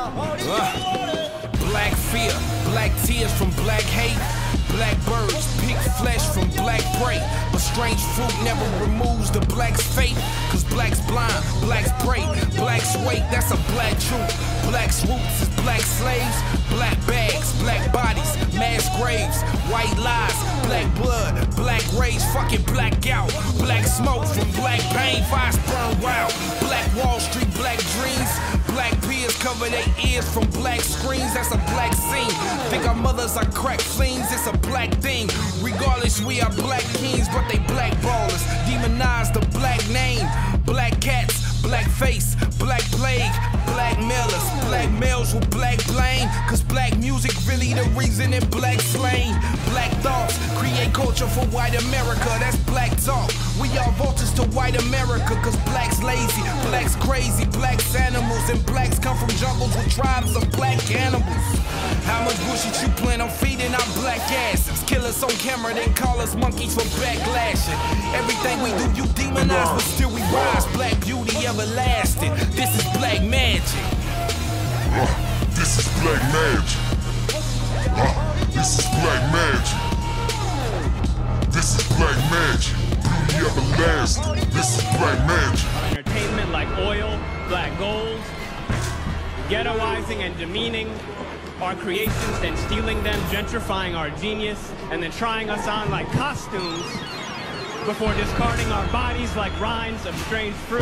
Black fear, black tears from black hate. Black birds, pig flesh from black prey. But strange fruit never removes the black's fate. Cause black's blind, black's prey, black's weight, that's a black truth. Black's roots is black slaves, black bags, black bodies, mass graves, white lies, black blood, black rage, fucking blackout. Black smoke from black pain, fires burn wild. Black Wall Street, black dreams. Black peers cover their ears from black screens, that's a black scene. Think our mothers are crack fiends, it's a black thing. Regardless, we are black kings, but they black ballers. Demonize the black name. Black cats, black face, black plague, black mailers, black males with black blame. Cause black music really the reason in black slain. Black thoughts create culture for white America, that's black talk. We are vultures to white America, cause black's lazy, black's crazy, black's animals, and blacks come from jungles with tribes of black cannibals. How much bullshit you plan on feeding our black asses? Kill us on camera, then call us monkeys for backlashing. Everything we do, you demonize, but still we rise. Black beauty everlasting. This is black magic. This is black magic. This is black magic. This is black magic. Beauty everlasting. This is black magic. Entertainment like oil, black gold, ghettoizing and demeaning our creations, then stealing them, gentrifying our genius, and then trying us on like costumes before discarding our bodies like rinds of strange fruit.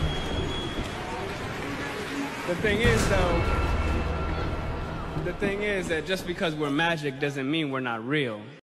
The thing is that just because we're magic doesn't mean we're not real.